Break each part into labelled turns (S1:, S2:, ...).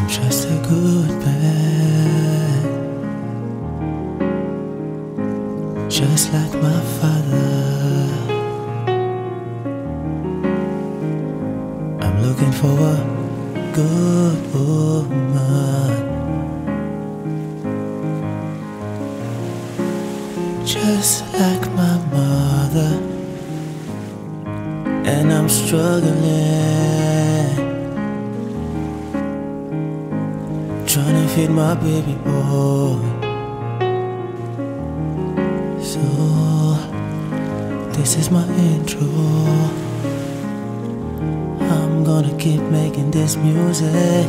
S1: just a good man, just like my father. I'm looking for a good woman, just like my mother. And I'm struggling, trying to feed my baby boy. So this is my intro. I'm gonna keep making this music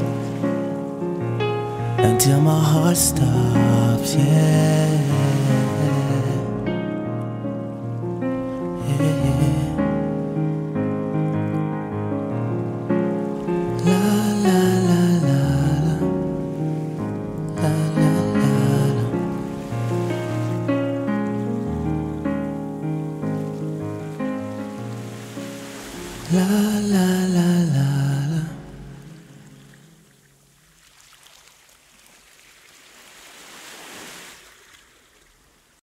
S1: until my heart stops, yeah. La la la la.